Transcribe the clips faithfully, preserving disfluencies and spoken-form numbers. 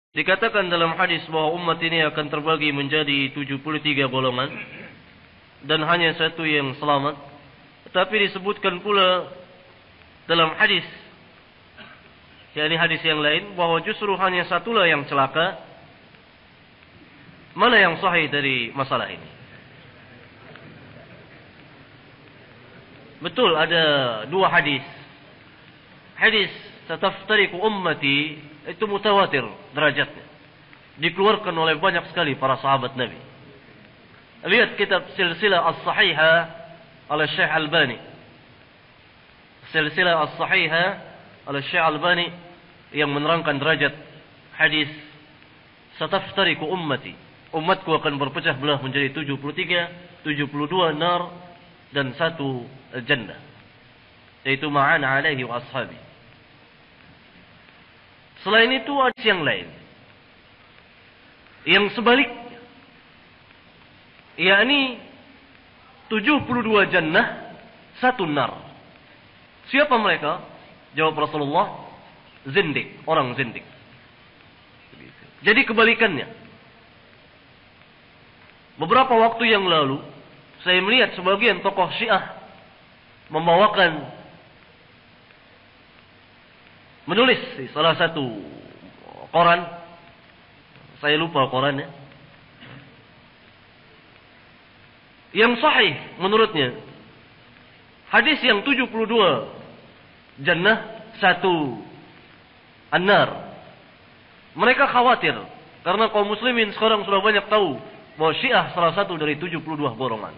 Dikatakan dalam hadis bahwa umat ini akan terbagi menjadi tujuh puluh tiga golongan dan hanya satu yang selamat. Tetapi disebutkan pula dalam hadis, yakni hadis yang lain, bahwa justru hanya satulah yang celaka. Mana yang sahih dari masalah ini? Betul, ada dua hadis. Hadis "Sataftariqu ummati" itu mutawatir derajatnya, dikeluarkan oleh banyak sekali para sahabat Nabi. Lihat kitab Silsilah As-Sahihah oleh Syekh Albani. Silsilah As-Sahihah oleh Syekh Albani yang menerangkan derajat hadis "Sataftariqu ummati", umatku akan berpecah belah menjadi tujuh puluh tiga, tujuh puluh dua nar dan satu jannah, yaitu ma'ana alaihi wa ashabi. Selain itu ada yang lain yang sebaliknya, yakni tujuh puluh dua jannah, satu nar. Siapa mereka? Jawab Rasulullah, zindik, orang zindik. Jadi kebalikannya. Beberapa waktu yang lalu saya melihat sebagian tokoh Syiah membawakan, menulis di salah satu koran, saya lupa korannya, yang sahih menurutnya hadis yang tujuh puluh dua jannah, satu an-nar. Mereka khawatir karena kaum muslimin sekarang sudah banyak tahu bahwa Syiah salah satu dari tujuh puluh dua golongan.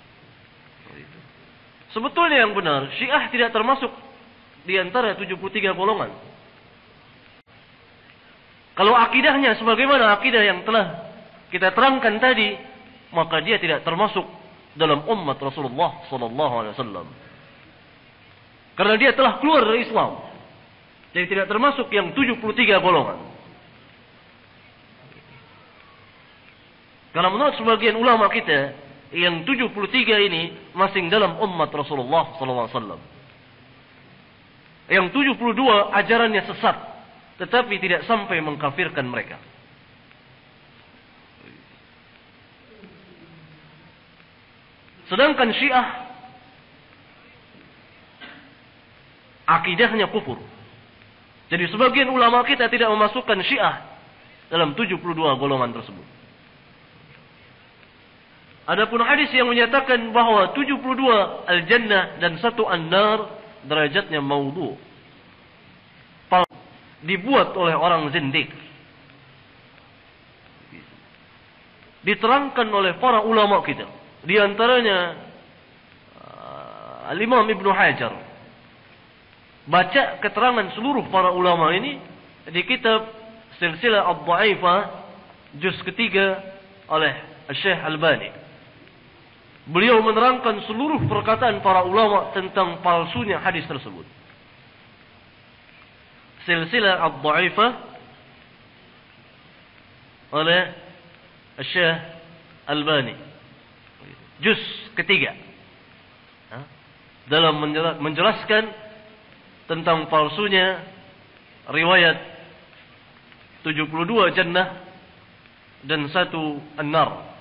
Sebetulnya yang benar, Syiah tidak termasuk di antara tujuh puluh tiga golongan. Kalau akidahnya sebagaimana akidah yang telah kita terangkan tadi, maka dia tidak termasuk dalam umat Rasulullah sallallahu alaihi wasallam. Karena dia telah keluar dari Islam. Jadi tidak termasuk yang tujuh puluh tiga golongan. Karena menurut sebagian ulama kita, yang tujuh puluh tiga ini masing dalam umat Rasulullah sallallahu alaihi wasallam. Yang tujuh puluh dua ajarannya sesat, tetapi tidak sampai mengkafirkan mereka. Sedangkan Syiah akidahnya kufur. Jadi sebagian ulama kita tidak memasukkan Syiah dalam tujuh puluh dua golongan tersebut. Adapun hadis yang menyatakan bahawa tujuh puluh dua al-jannah dan satu an-nar, derajatnya maudhu, dibuat oleh orang zindik. Diterangkan oleh para ulama kita, di antaranya uh, Al-Imam Ibnu Hajar. Baca keterangan seluruh para ulama ini di kitab Silsilah Ad-Dha'ifah juz ketiga oleh Syekh Albani. Beliau menerangkan seluruh perkataan para ulama tentang palsunya hadis tersebut. Silsilah Ad-Dha'ifah oleh Syekh Albani, juz ketiga, dalam menjelaskan tentang palsunya riwayat tujuh puluh dua jannah dan satu an-nar.